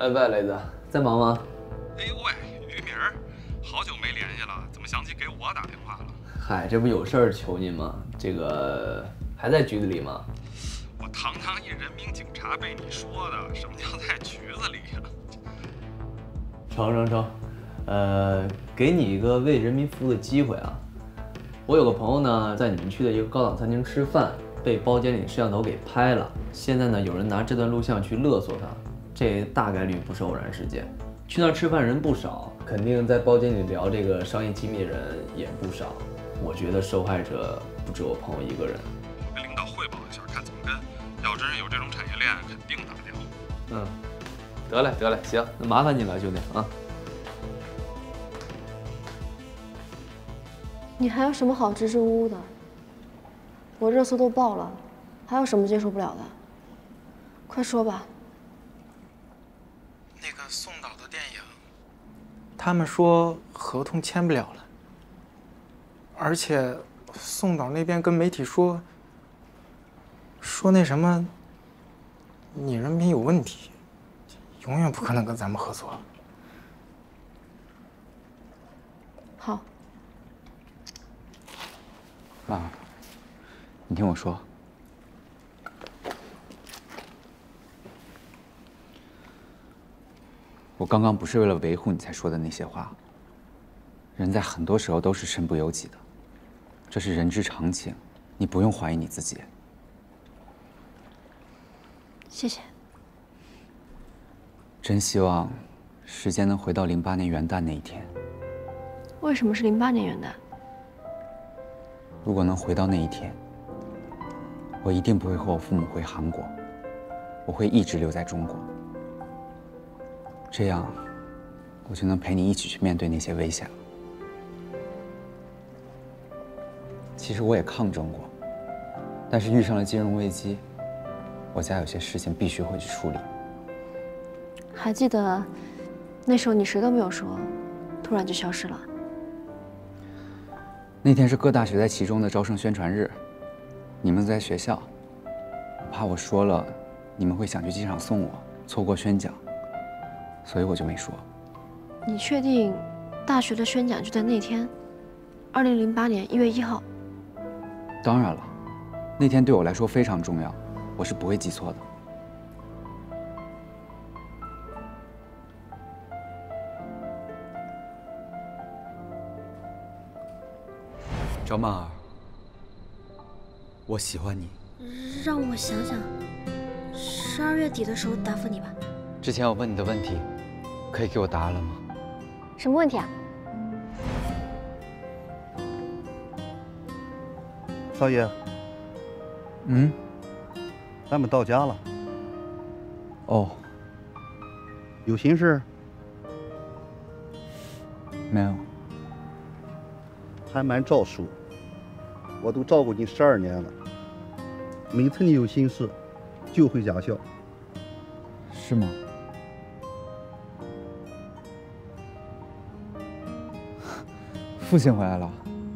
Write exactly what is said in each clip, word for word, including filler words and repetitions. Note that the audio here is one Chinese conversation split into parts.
哎，喂，雷子，在忙吗？ 哎呦喂，于明儿，好久没联系了，怎么想起给我打电话了？ 嗨，这不有事儿求您吗？这个还在局子里吗？ 我堂堂一人民警察被你说的，什么叫在局子里呀？ 成成成，呃，给你一个为人民服务的机会啊！我有个朋友呢，在你们去的一个高档餐厅吃饭，被包间里摄像头给拍了。现在呢，有人拿这段录像去勒索他，这大概率不是偶然事件。去那儿吃饭人不少，肯定在包间里聊这个商业机密的人也不少。我觉得受害者不止我朋友一个人。 我跟领导汇报一下，看怎么跟。要真是有这种产业链，肯定打掉。 嗯，得嘞得嘞，行，那麻烦你了，兄弟啊。 你还有什么好支支吾吾的？我热搜都爆了，还有什么接受不了的？快说吧。 那个宋导的电影，他们说合同签不了了，而且宋导那边跟媒体说，说那什么，你人品有问题，永远不可能跟咱们合作。 好。 妈，你听我说，我刚刚不是为了维护你才说的那些话。人在很多时候都是身不由己的，这是人之常情，你不用怀疑你自己。 谢谢。 真希望时间能回到零八年元旦那一天。 为什么是零八年元旦？ 如果能回到那一天，我一定不会和我父母回韩国，我会一直留在中国。这样，我就能陪你一起去面对那些危险了。其实我也抗争过，但是遇上了金融危机，我家有些事情必须回去处理。 还记得那时候你谁都没有说，突然就消失了。 那天是各大学在其中的招生宣传日，你们在学校，我怕我说了，你们会想去机场送我，错过宣讲，所以我就没说。 你确定大学的宣讲就在那天，二零零八年一月一号？ 当然了，那天对我来说非常重要，我是不会记错的。赵曼儿，我喜欢你。 让我想想，十二月底的时候答复你吧。 之前我问你的问题，可以给我答案了吗？ 什么问题啊？ 少爷。 嗯。 咱们到家了。 哦。 有心事？ 没有。 还蛮照书，我都照顾你十二年了。每次你有心事，就回家校。 是吗？父亲回来了。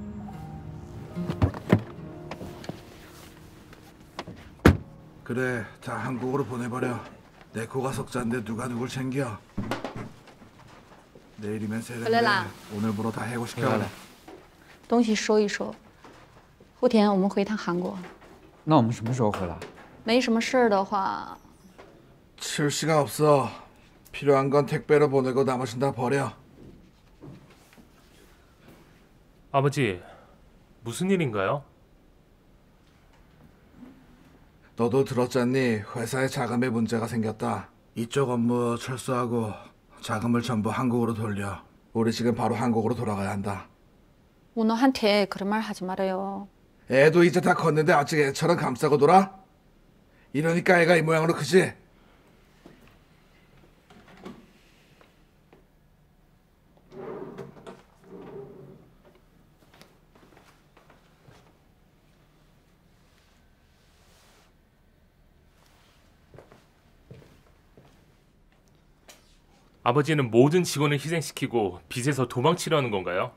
그래, 다 한국으로 보내버려. 내 고가 석자인데 누가 누굴 챙겨? 내일이면 세례인데 오늘부로 다 해고시켜. 东西收一收，后天我们回趟韩国。 那我们什么时候回来？ 没什么事儿的话， 칠 시간 없어. 필요한 건 택배로 보내고 나머진 다 버려. 아버지, 무슨 일인가요? 너도 들었잖니? 회사에 자금에 문제가 생겼다. 이쪽 업무 철수하고 자금을 전부 한국으로 돌려. 우리 지금 바로 한국으로 돌아가야 한다. 오너한테 그런 말 하지 말아요. 애도 이제 다 컸는데 아직 애처럼 감싸고 놀아? 이러니까 애가 이 모양으로 크지? 아버지는 모든 직원을 희생시키고 빚에서 도망치려는 건가요?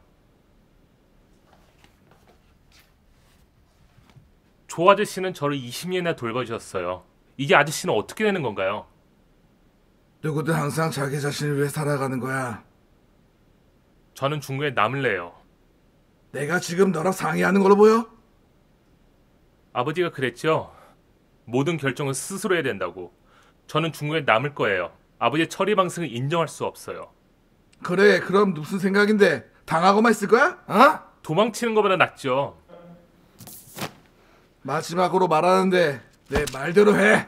조 아저씨는 저를 이십 년이나 돌봐주셨어요. 이게 아저씨는 어떻게 되는 건가요? 누구든 항상 자기 자신을 위해 살아가는 거야. 저는 중국에 남을래요. 내가 지금 너랑 상의하는 걸로 보여? 아버지가 그랬죠. 모든 결정은 스스로 해야 된다고. 저는 중국에 남을 거예요. 아버지의 처리 방식을 인정할 수 없어요. 그래, 그럼 무슨 생각인데? 당하고만 있을 거야? 어? 도망치는 것보다 낫죠. 마지막으로 말하는데 내 말대로 해.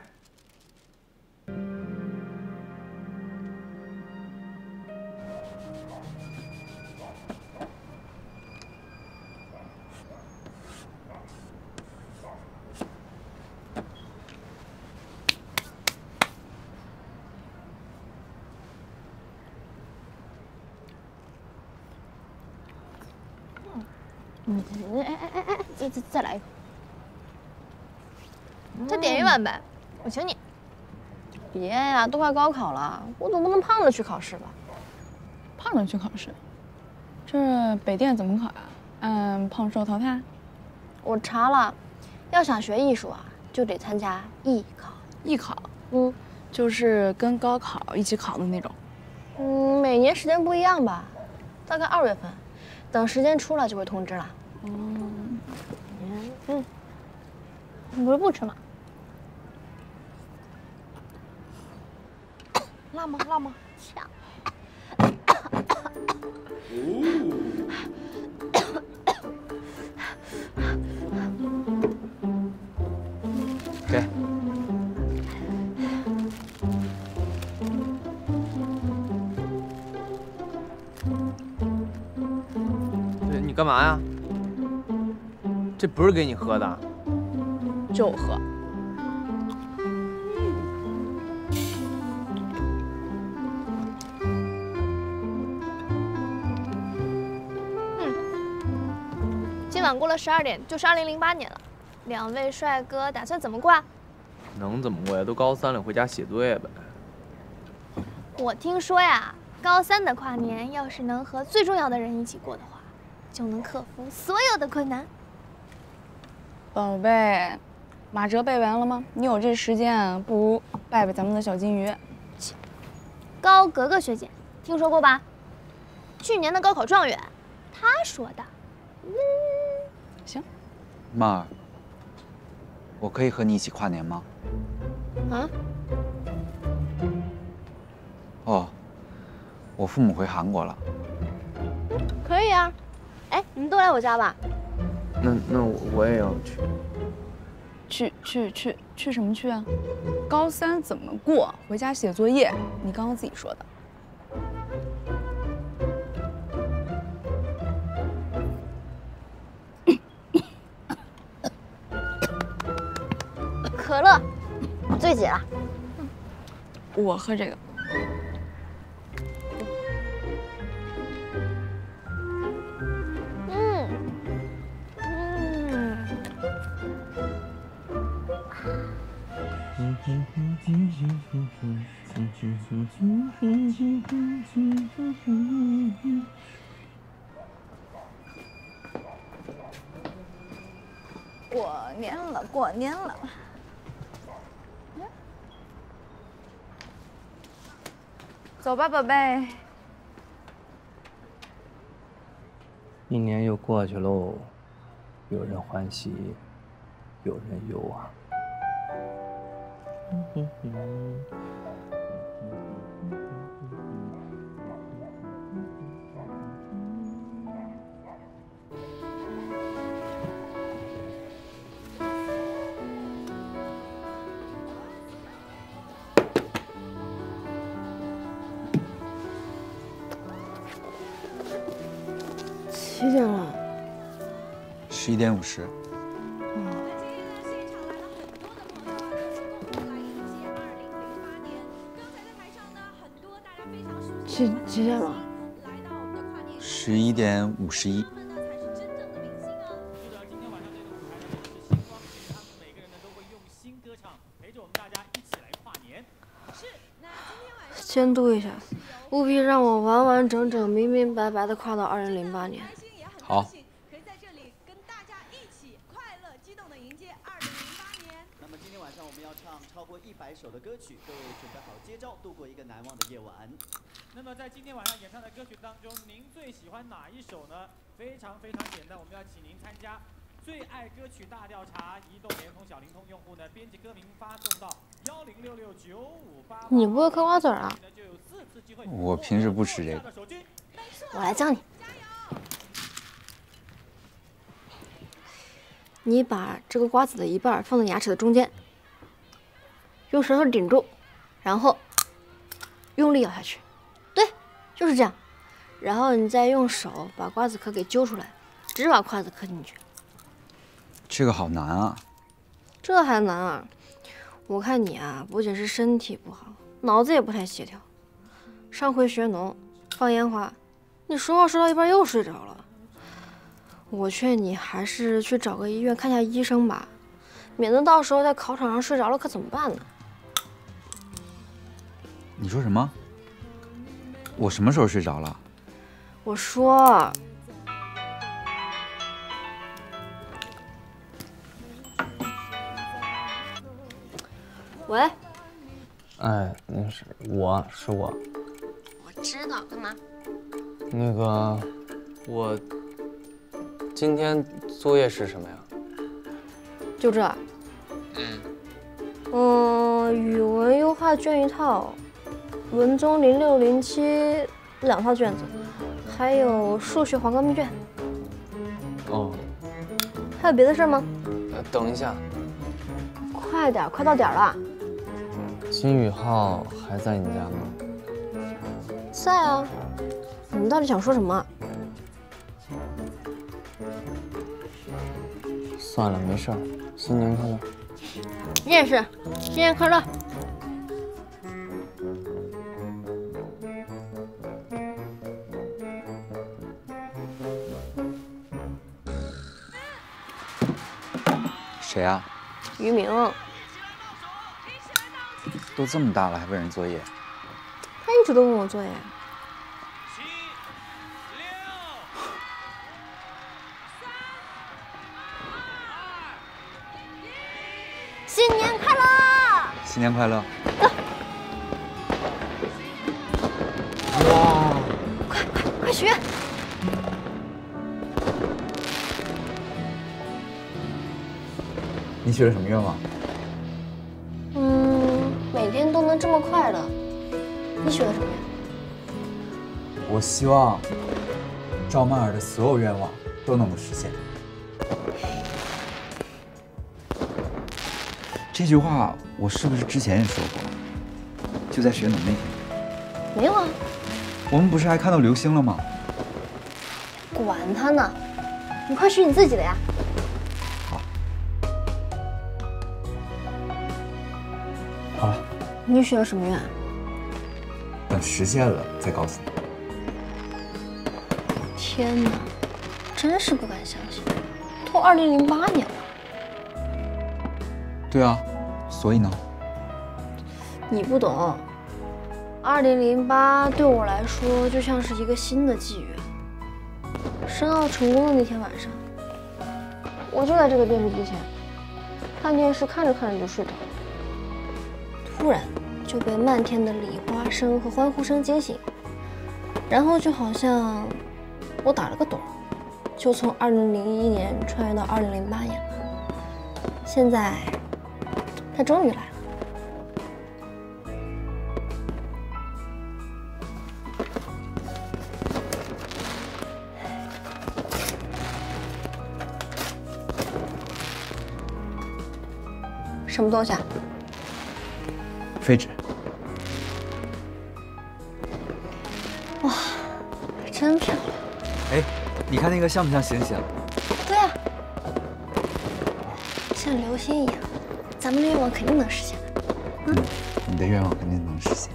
嗯，哎哎哎哎，再再再来一口。 再点一碗呗，我请你。 别呀，都快高考了，我总不能胖着去考试吧？ 胖着去考试，这北电怎么考呀？按胖瘦淘汰？ 我查了，要想学艺术啊，就得参加艺考。 艺考， 嗯， 就是跟高考一起考的那种。 嗯，每年时间不一样吧，大概二月份，等时间出来就会通知了。 嗯， 嗯， 你不是不吃吗？ 辣吗？辣吗？ 呛。 给。 对，你干嘛呀？这不是给你喝的。 就我喝。 今晚过了十二点，就是二零零八年了。两位帅哥打算怎么过啊？ 能怎么过呀？都高三了，回家写作业呗。 我听说呀，高三的跨年，要是能和最重要的人一起过的话，就能克服所有的困难。 宝贝，马哲背完了吗？你有这时间，不如拜拜咱们的小金鱼。 高格格学姐，听说过吧？去年的高考状元，她说的。嗯， 行。 曼儿，我可以和你一起跨年吗？ 啊？ 哦，我父母回韩国了。 可以啊。哎，你们都来我家吧。 那那我我也要去。 去去去去什么去啊？高三怎么过？回家写作业，你刚刚自己说的。 可乐，醉姐了。 我喝这个。 嗯嗯。 过年了，过年了。走吧，宝贝。 一年又过去喽，有人欢喜，有人忧啊。 几点了？ 十一点五十。 几几点了？ 十一点五十一。 监督一下，务必让我完完整整、明明白白的跨到二零零八年。 好。 可以在这里跟大家一起快乐激动的迎接二零零八年。那么今天晚上我们要唱超。 超过一百首的歌曲，各位准备好接招，度过一个难忘的夜晚。 那么在今天晚上演唱的歌曲当中，您最喜欢哪一首呢？非常非常简单，我们要请您参加最爱歌曲大调查。移动、联通、小灵通用户呢，编辑歌名发送到幺零六六九五八。 你不会嗑瓜子儿啊？ 我平时不吃这个。 我来教你。你把这个瓜子的一半放在牙齿的中间，用舌头顶住，然后用力咬下去。对，就是这样。然后你再用手把瓜子壳给揪出来，只把瓜子磕进去。 这个好难啊！ 这还难啊？我看你啊，不仅是身体不好，脑子也不太协调。上回学农放烟花，你说话说到一半又睡着了。我劝你还是去找个医院看下医生吧，免得到时候在考场上睡着了，可怎么办呢？ 你说什么？我什么时候睡着了？ 我说，喂。 哎，那是我是我。 我知道，干嘛？ 那个，我今天作业是什么呀？ 就这。嗯。嗯，语文优化卷一套，文综零六零七两套卷子，还有数学黄冈密卷。 哦。 还有别的事吗？ 呃，等一下。 快点，快到点了。 金宇浩还在你家吗？ 在啊。你们到底想说什么？ 算了，没事儿。新年快乐！ 你也是，新年快乐！ 谁啊？ 于明。 都这么大了还问人作业？ 他一直都问我作业。新年快乐！ 新年快乐！ 哇！快快快许愿！ 你许了什么愿望？ 嗯，每天都能这么快乐。你许了什么愿？ 我希望赵曼儿的所有愿望都能够实现。这句话我是不是之前也说过？就在学农那天。 没有啊。 我们不是还看到流星了吗？ 管他呢，你快许你自己的呀。 好。 好了。 你许了什么愿？ 等实现了再告诉你。 天哪，真是不敢相信，都二零零八年了。 对啊，所以呢？ 你不懂，二零零八对我来说就像是一个新的纪元。申奥成功的那天晚上，我就在这个电视机前看电视，看着看着就睡着了，突然就被漫天的礼花声和欢呼声惊醒，然后就好像我打了个盹，就从二零零一年穿越到二零零八年了。现在。他终于来了。什么东西啊？ 废纸。 哇，真漂亮！ 哎，你看那个像不像星星？ 对啊，像流星一样。咱们的愿望肯定能实现的。 嗯，你的愿望肯定能实现。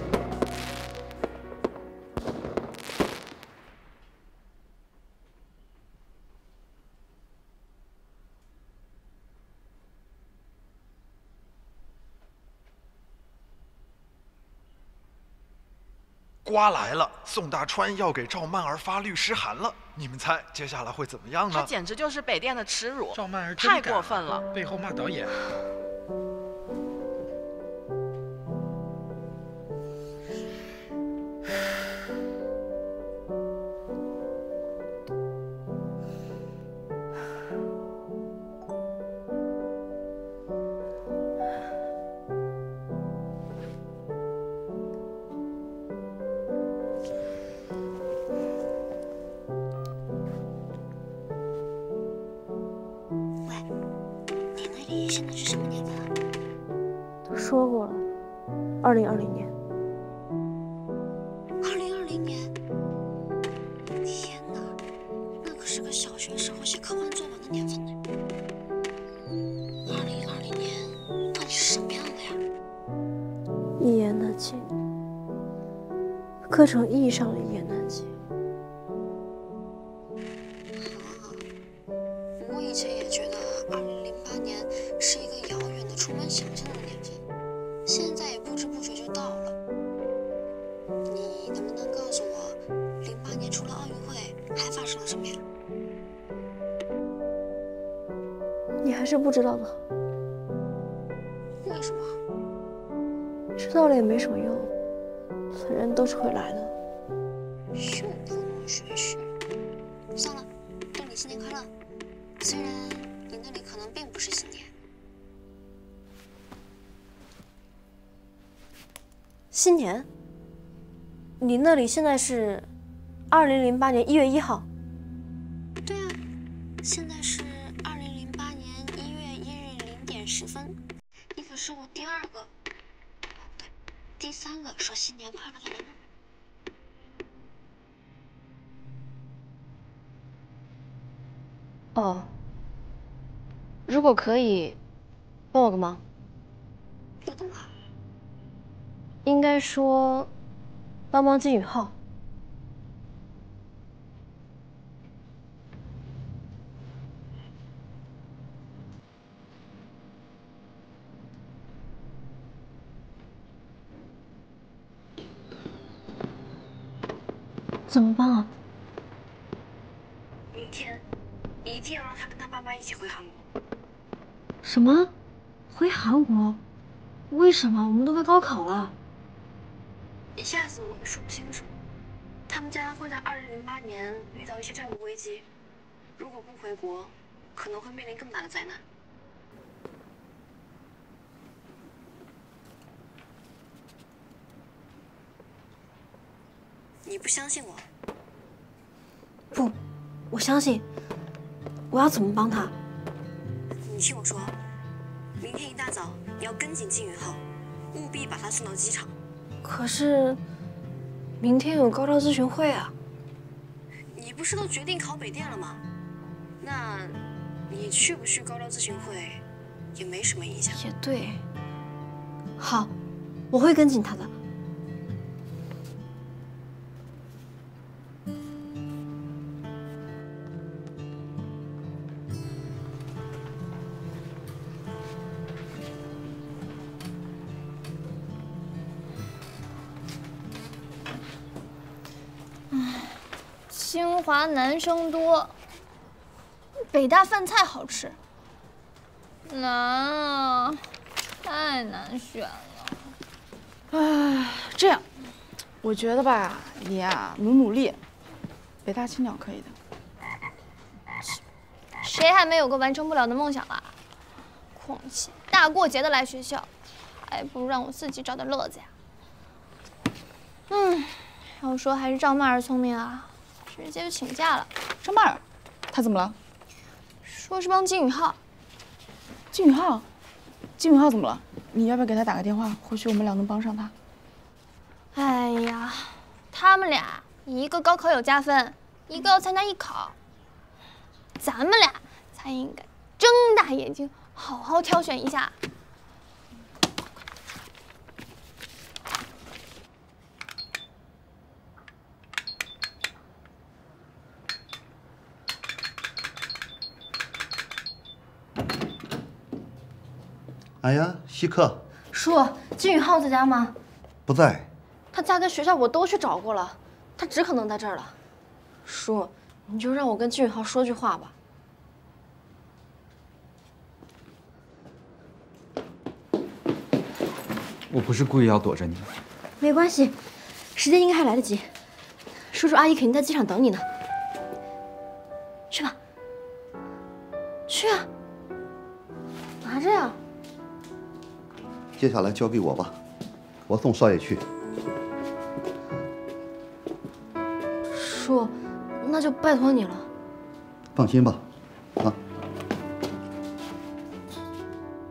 瓜来了，宋大川要给赵曼儿发律师函了。你们猜接下来会怎么样呢？ 他简直就是北电的耻辱， 赵曼儿太过分了， 背后骂导演。 一现在是什么年份啊？ 都说过了，二零二零年。 二零二零年。天哪，那可是个小学时候写科幻作文的年份呢。二零二零年到底是什么样的呀？ 一言难尽，各种意义上的一言难尽。 我以前也觉得二零零八年是一个遥远的、充满想象的年份，现在也不知不觉就到了。你能不能告诉我，零八年除了奥运会，还发生了什么呀？ 你还是不知道的好。 为什么？ 知道了也没什么用，反正都是会来的。 又不如学学。算了，祝你新年快乐。虽然你那里可能并不是新年。 新年？你那里现在是二零零八年一月一号？ 对啊，现在是二零零八年一月一日零点十分。你可是我第二个，不对，第三个说新年快乐的人。 哦，如果可以，帮我个忙。 不懂啊？ 应该说，帮帮金宇浩。怎么帮啊？ 明天一定要让他跟他爸妈一起回韩国。 什么？回韩国？为什么？我们都快高考了。 一下子我也说不清楚。他们家会在二零零八年遇到一些债务危机，如果不回国，可能会面临更大的灾难。你不相信我？ 不，我相信。我要怎么帮他？ 你听我说，明天一大早你要跟紧金宇浩，务必把他送到机场。 可是，明天有高招咨询会啊。 你不是都决定考北电了吗？那，你去不去高招咨询会，也没什么影响。 也对。好，我会跟紧他的。 清华男生多，北大饭菜好吃，难啊，太难选了。 唉，这样，我觉得吧，你呀、努努力，北大青鸟可以的。 谁还没有个完成不了的梦想啦？况且大过节的来学校，还不如让我自己找点乐子呀。嗯，要说还是赵曼儿聪明啊。直接就请假了。 张曼儿，她怎么了？ 说是帮金宇浩。 金宇浩，金宇浩怎么了？你要不要给他打个电话？或许我们俩能帮上他。 哎呀，他们俩一个高考有加分，一个要参加艺考，咱们俩才应该睁大眼睛好好挑选一下。 哎呀，稀客。 叔，金宇浩在家吗？ 不在。 他家跟学校我都去找过了，他只可能在这儿了。叔，你就让我跟金宇浩说句话吧。 我不是故意要躲着你。 没关系，时间应该还来得及。叔叔阿姨肯定在机场等你呢。去吧。去啊。拿着呀。 接下来交给我吧，我送少爷去。 叔，那就拜托你了。 放心吧，啊。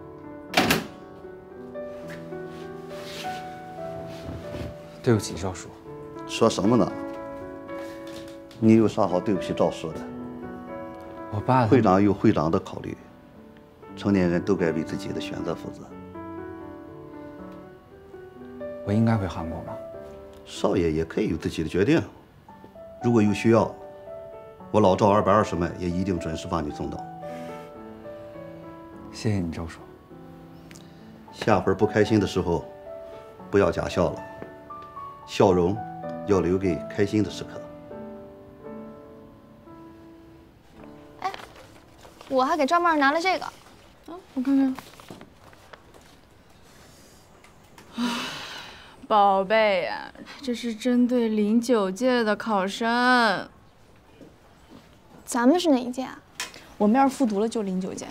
对不起，赵叔。 说什么呢？你有啥好对不起赵叔的？ 我爸会长有会长的考虑，成年人都该为自己的选择负责。 我应该回韩国吗？ 少爷也可以有自己的决定。如果有需要，我老赵二百二十迈也一定准时把你送到。 谢谢你，赵叔。 下回不开心的时候，不要假笑了，笑容要留给开心的时刻。 哎，我还给赵曼儿拿了这个， 啊，我看看。宝贝呀，这是针对零九届的考生。 咱们是哪一届啊？ 我们要是复读了，就零九届。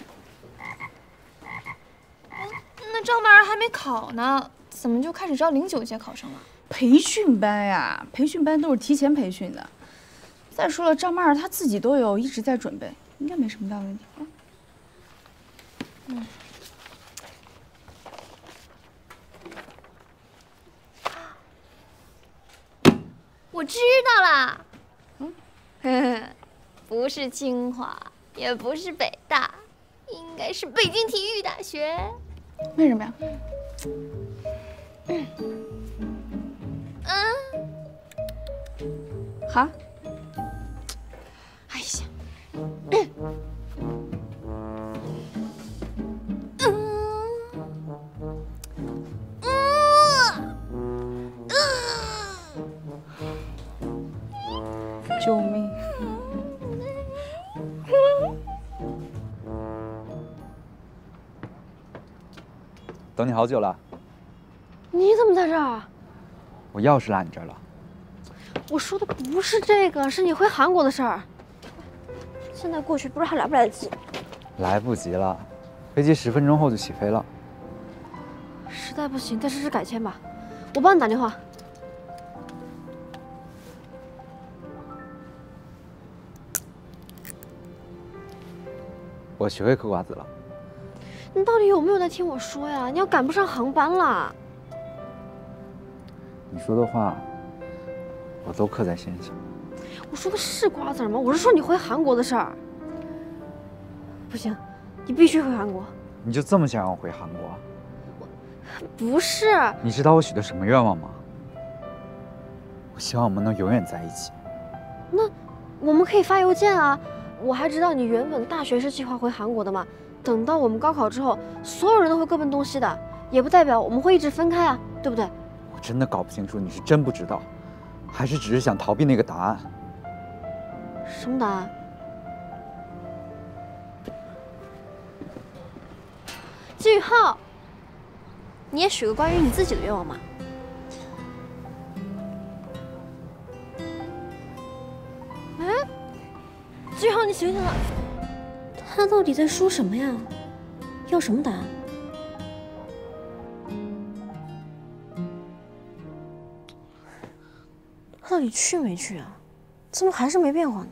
那赵曼儿还没考呢，怎么就开始招零九届考生了？ 培训班呀，培训班都是提前培训的。再说了，赵曼儿她自己都有，一直在准备，应该没什么大问题啊。嗯。 我知道啦，嗯，呵呵，不是清华，也不是北大，应该是北京体育大学。 为什么呀？ 嗯， 哈？ 哎呀， 救命！ 等你好久了。 你怎么在这儿？ 我钥匙落你这儿了。 我说的不是这个，是你回韩国的事儿。现在过去不知道还来不来得及。 来不及了，飞机十分钟后就起飞了。 实在不行，再试试改签吧。我帮你打电话。 我学会嗑瓜子了。 你到底有没有在听我说呀？你要赶不上航班了。 你说的话，我都刻在心上。 我说的是瓜子吗？我是说你回韩国的事儿。不行，你必须回韩国。 你就这么想让我回韩国？ 不是。 你知道我许的什么愿望吗？我希望我们能永远在一起。 那我们可以发邮件啊。我还知道你原本大学是计划回韩国的嘛。等到我们高考之后，所有人都会各奔东西的，也不代表我们会一直分开啊，对不对？ 我真的搞不清楚你是真不知道，还是只是想逃避那个答案。 什么答案？季宇浩，你也许个关于你自己的愿望嘛。哎，季宇浩，你醒醒了。他到底在说什么呀？要什么答案？他到底去没去啊？怎么还是没变化呢？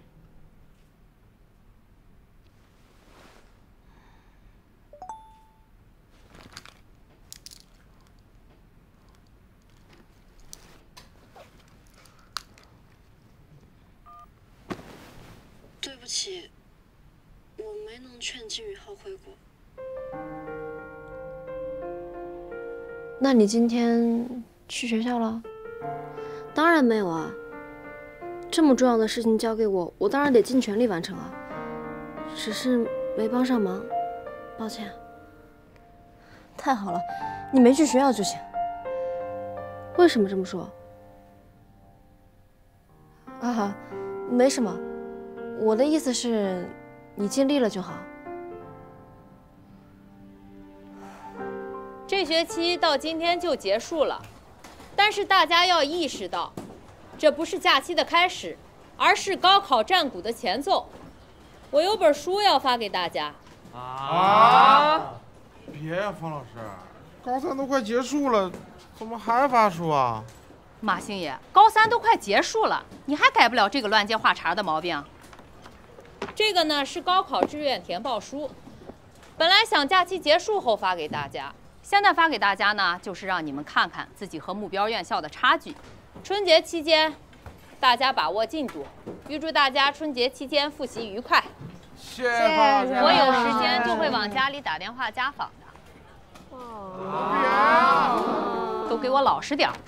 对不起。我没能劝金宇浩回国。 那你今天去学校了？当然没有啊。这么重要的事情交给我，我当然得尽全力完成啊。只是没帮上忙，抱歉。太好了，你没去学校就行。为什么这么说？啊，没什么。我的意思是。你尽力了就好。 这学期到今天就结束了，但是大家要意识到，这不是假期的开始，而是高考战鼓的前奏。我有本书要发给大家。 啊！别呀，方老师，高三都快结束了，怎么还发书啊？ 马星爷，高三都快结束了，你还改不了这个乱接话茬的毛病。这个呢是高考志愿填报书，本来想假期结束后发给大家， 现在发给大家呢，就是让你们看看自己和目标院校的差距。春节期间，大家把握进度，预祝大家春节期间复习愉快。 谢谢老师。 我有时间就会往家里打电话家访的。哦，都给我老实点儿。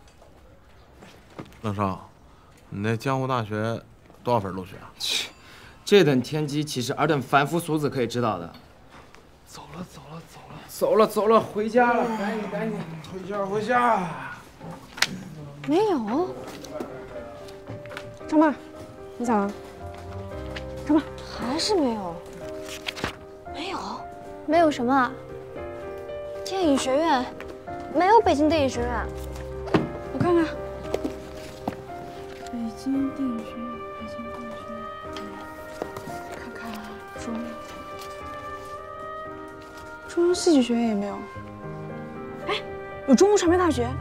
冷少，你那江湖大学多少分录取啊？ 切，这等天机岂是尔等凡夫俗子可以知道的？ 走了，走了，走了， 走了，走了，回家了，赶紧，赶紧， 回家，回家。 没有。张曼，你咋了？张曼，还是没有。没有， 没有什么？ 电影学院没有北京电影学院。我看看。北京电影学院，北京电影学院，看看中中央戏剧学院也没有。哎，有中国传媒大学。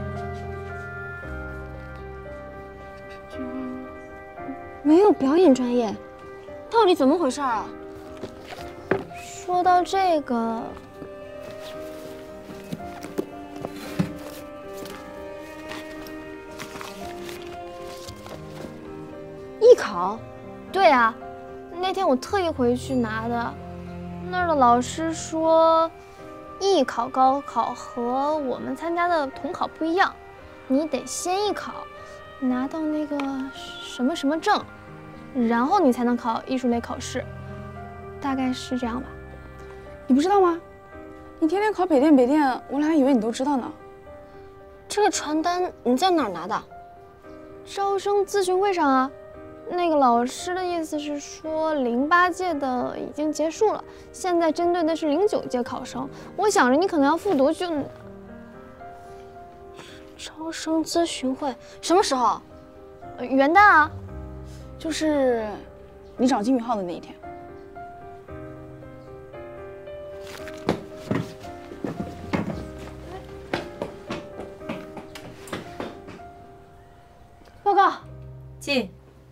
没有表演专业，到底怎么回事啊？ 说到这个， 艺考？ 对啊，那天我特意回去拿的，那儿的老师说，艺考、高考和我们参加的统考不一样，你得先艺考，拿到那个什么什么证。然后你才能考艺术类考试，大概是这样吧。 你不知道吗？你天天考北电北电，我俩还以为你都知道呢。这个传单你在哪儿拿的？ 招生咨询会上啊。那个老师的意思是说，零八届的已经结束了，现在针对的是零九届考生。我想着你可能要复读就。 招生咨询会什么时候？ 元旦啊。 就是你找金宇浩的那一天。 报告， 进。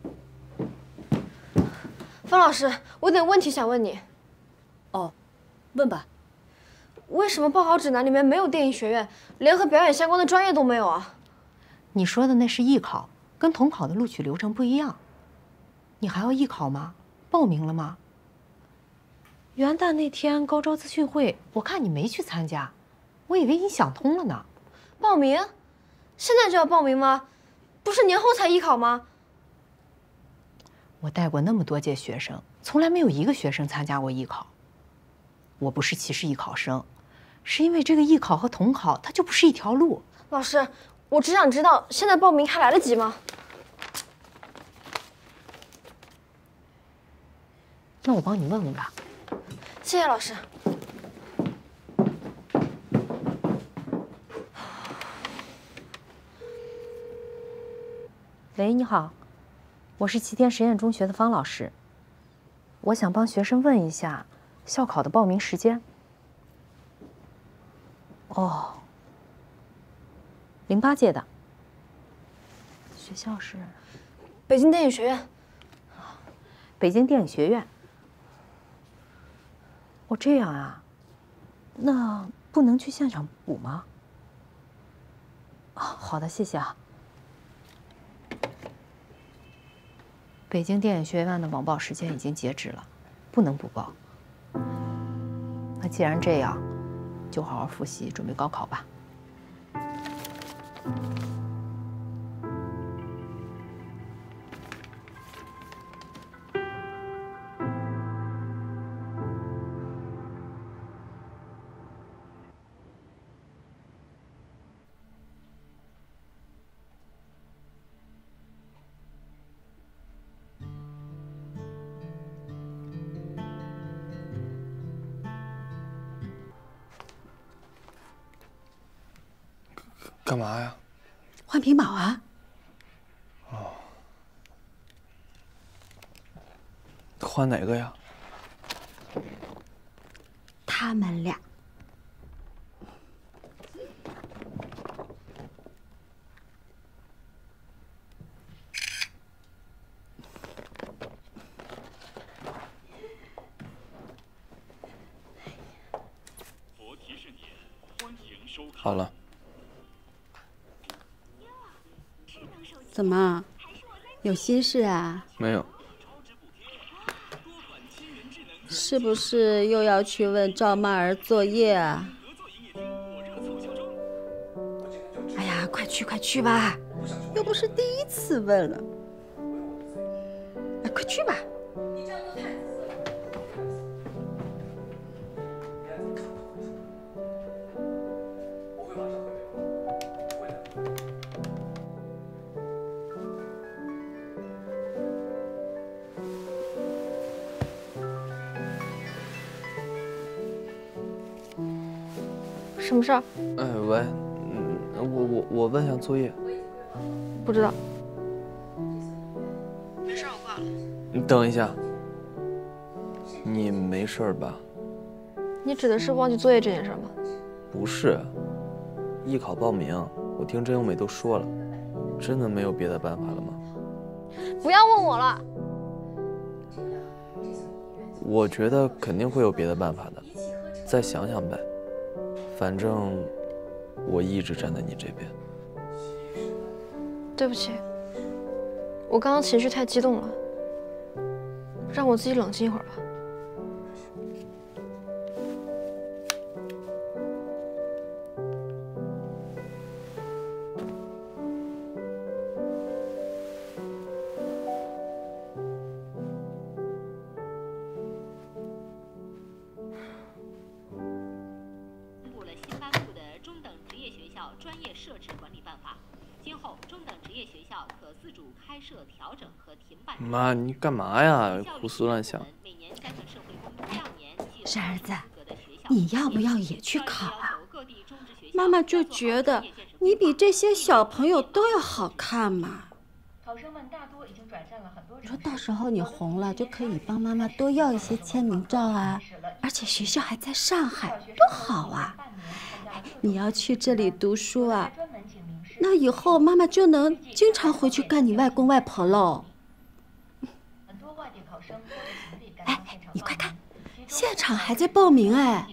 方老师，我有点问题想问你。 哦，问吧。 为什么报考指南里面没有电影学院，连和表演相关的专业都没有啊？ 你说的那是艺考，跟统考的录取流程不一样。你还要艺考吗？报名了吗？元旦那天高招资讯会，我看你没去参加，我以为你想通了呢。 报名？现在就要报名吗？不是年后才艺考吗？ 我带过那么多届学生，从来没有一个学生参加过艺考。我不是歧视艺考生，是因为这个艺考和统考它就不是一条路。 老师，我只想知道现在报名还来得及吗？ 那我帮你问问吧。 谢谢老师。 喂，你好，我是齐天实验中学的方老师。我想帮学生问一下校考的报名时间。哦，零八届的。学校是北京电影学院。 北京电影学院。哦，这样啊，那不能去现场补吗？啊，好的，谢谢啊。北京电影学院的网报时间已经截止了，不能补报。那既然这样，就好好复习，准备高考吧。 干嘛呀？ 换屏保啊。 哦。换哪个呀？ 他们俩。 佛提示年好了。 怎么，有心事啊？ 没有。 是不是又要去问赵曼儿作业啊？哎呀，快去快去吧，又不是第一次问了。哎，快去吧。 什么事儿？ 哎，喂，嗯，我我我问下作业。 不知道。 没事，我挂了。 你等一下，你没事吧？ 你指的是忘记作业这件事吗？ 不是，艺考报名，我听真由美都说了，真的没有别的办法了吗？ 不要问我了。 我觉得肯定会有别的办法的，再想想呗。反正我一直站在你这边。 对不起，我刚刚情绪太激动了，让我自己冷静一会儿吧。 专业设置管理办法，今后中等职业学校可自主开设、调整和停办。 妈，你干嘛呀？胡思乱想。 傻儿子，你要不要也去考啊？妈妈就觉得你比这些小朋友都要好看嘛。 考生们大多已经转战了很多。 说到时候你红了，就可以帮妈妈多要一些签名照啊，而且学校还在上海，多好啊！你要去这里读书啊，那以后妈妈就能经常回去干你外公外婆喽。哎，你快看，现场还在报名哎！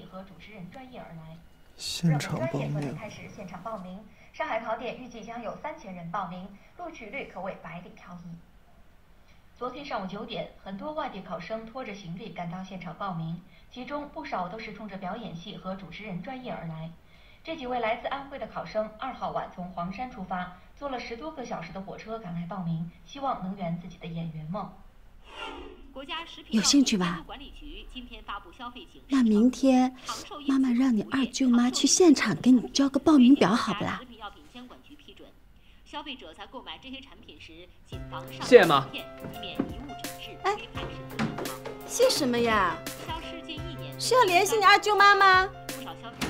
现场报名。 开始现场报名，上海考点预计将有三千人报名，录取率可谓百里挑一。昨天上午九点，很多外地考生拖着行李赶到现场报名，其中不少都是冲着表演系和主持人专业而来。这几位来自安徽的考生，二号晚从黄山出发，坐了十多个小时的火车赶来报名，希望能圆自己的演员梦。 有兴趣吧？那明天妈妈让你二舅妈去现场给你交个报名表，好不啦？ 消费者在购买这些产品时，谨防上谢谢妈。 以免贻误诊治。 哎，谢什么呀？是要联系你二舅妈吗？ 不少消费者。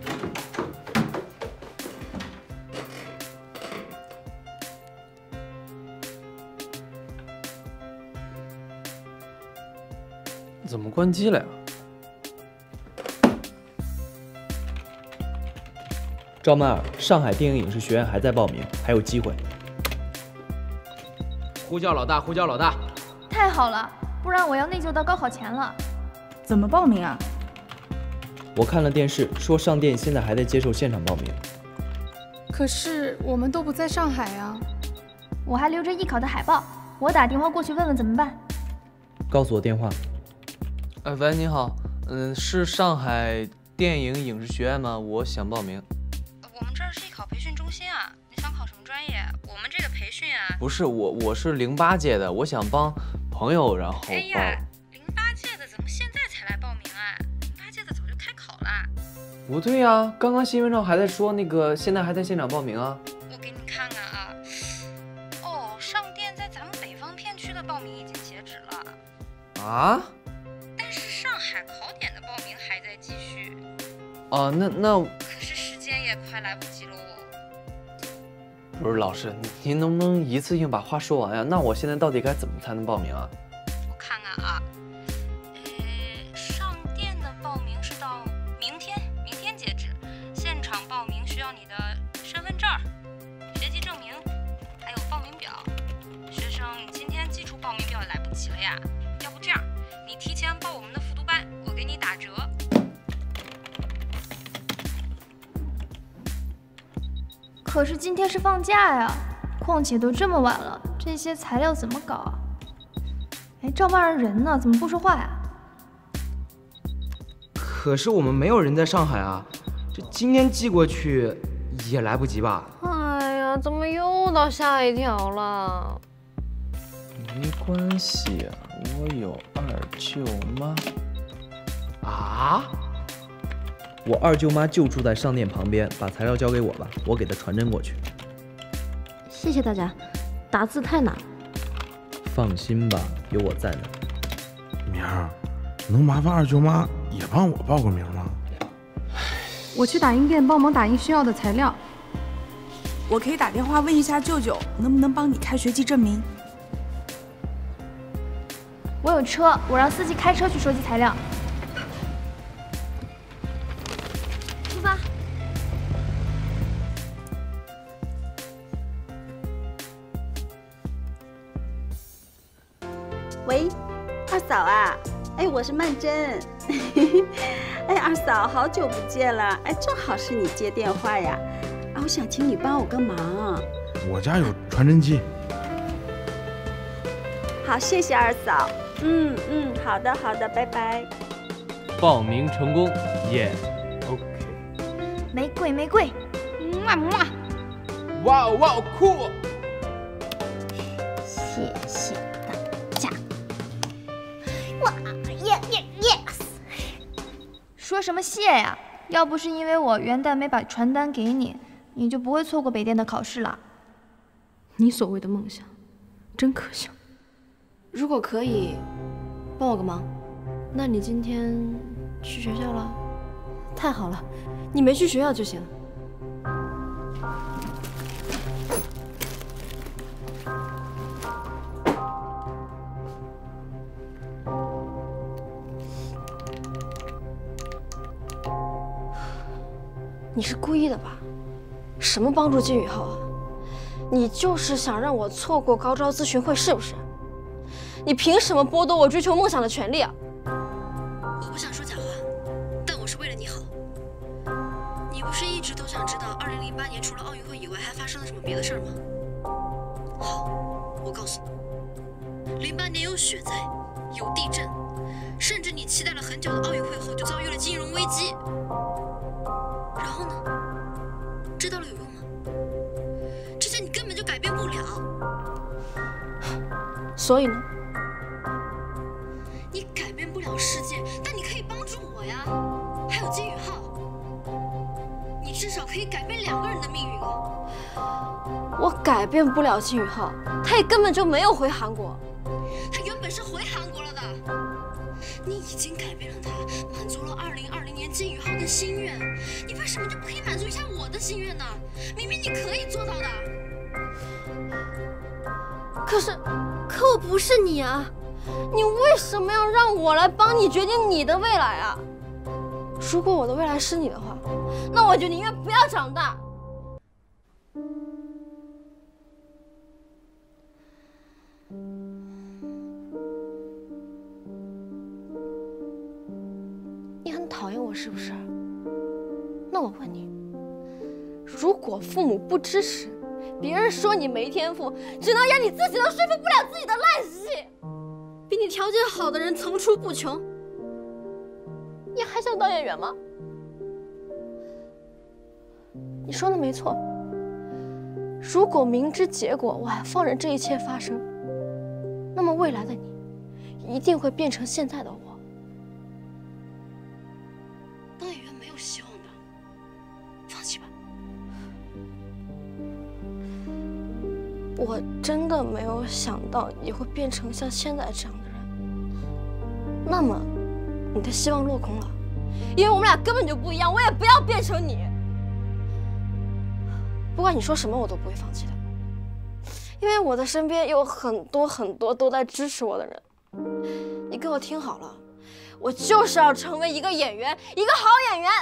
怎么关机了呀？ 赵曼儿，上海电影影视学院还在报名，还有机会。 呼叫老大，呼叫老大！ 太好了，不然我要内疚到高考前了。 怎么报名啊？ 我看了电视，说上电现在还在接受现场报名。 可是我们都不在上海啊。 我还留着艺考的海报，我打电话过去问问怎么办。 告诉我电话。 哎，喂，你好，嗯，是上海电影影视学院吗？我想报名。 我们这儿是艺考培训中心啊，你想考什么专业？我们这个培训啊， 不是我，我是零八届的，我想帮朋友，然后报。 哎呀，零八届的怎么现在才来报名啊？零八届的早就开考了。 不对呀，刚刚新闻上还在说那个现在还在现场报名啊。 我给你看看啊，哦，上电在咱们北方片区的报名已经截止了。 啊？ 但是上海考点的报名还在继续。 哦，那那。 可是时间也快来不及喽。 不是老师，您能不能一次性把话说完呀？那我现在到底该怎么才能报名啊？ 我看看啊，呃，上电的报名是到明天，明天截止。现场报名需要你的身份证、学籍证明，还有报名表。学生，你今天寄出报名表也来不及了呀。要不这样，你提前报我们的复读班，我给你打折。 可是今天是放假呀，况且都这么晚了，这些材料怎么搞啊？哎，赵曼儿人呢？怎么不说话呀？ 可是我们没有人在上海啊，这今天寄过去也来不及吧？ 哎呀，怎么又到下一条了？ 没关系啊，我有二舅妈。 啊？我二舅妈就住在商店旁边，把材料交给我吧，我给她传真过去。 谢谢大家，打字太难。 放心吧，有我在呢。 明儿，能麻烦二舅妈也帮我报个名吗？ 我去打印店帮忙打印需要的材料。 我可以打电话问一下舅舅，能不能帮你开学籍证明。 我有车，我让司机开车去收集材料。出发。 喂，二嫂啊，哎，我是曼桢。哎，二嫂，好久不见了，哎，正好是你接电话呀。啊，我想请你帮我个忙。 我家有传真机。 好，谢谢二嫂。嗯嗯，好的好的，拜拜。 报名成功，耶、yeah ！OK。 玫瑰玫瑰， 么么。 哇哦哇哦，酷！ 谢谢大家。哇耶耶 yes！ 说什么谢呀？要不是因为我元旦没把传单给你，你就不会错过北电的考试了。 你所谓的梦想，真可笑。如果可以，帮我个忙。那你今天去学校了？太好了，你没去学校就行。你是故意的吧？什么帮助金宇浩啊？你就是想让我错过高招咨询会，是不是？你凭什么剥夺我追求梦想的权利啊？ 我不想说假话，但我是为了你好。你不是一直都想知道二零零八年除了奥运会以外还发生了什么别的事儿吗？好，我告诉你，零八年有雪灾，有地震，甚至你期待了很久的奥运会后就遭遇了金融危机。然后呢？知道了有用吗？这些你根本就改变不了。 所以呢？ 你改变不了世界，但你可以帮助我呀，还有金宇浩，你至少可以改变两个人的命运啊。 我改变不了金宇浩，他也根本就没有回韩国。 他原本是回韩国了的，你已经改变了他，满足了二零二零年金宇浩的心愿，你为什么就不可以满足一下我的心愿呢？明明你可以做到的。 可是，可我不是你啊！你为什么要让我来帮你决定你的未来啊？如果我的未来是你的话，那我就宁愿不要长大。你很讨厌我是不是？那我问你，如果父母不支持，别人说你没天赋，只能演你自己都说服不了自己的烂戏，比你条件好的人层出不穷，你还想当演员吗？你说的没错，如果明知结果我还放任这一切发生，那么未来的你一定会变成现在的我。 当演员没有希望的，放弃吧。 我真的没有想到你会变成像现在这样的人，那么你的希望落空了，因为我们俩根本就不一样，我也不要变成你。不管你说什么，我都不会放弃的，因为我的身边有很多很多都在支持我的人。你给我听好了，我就是要成为一个演员，一个好演员。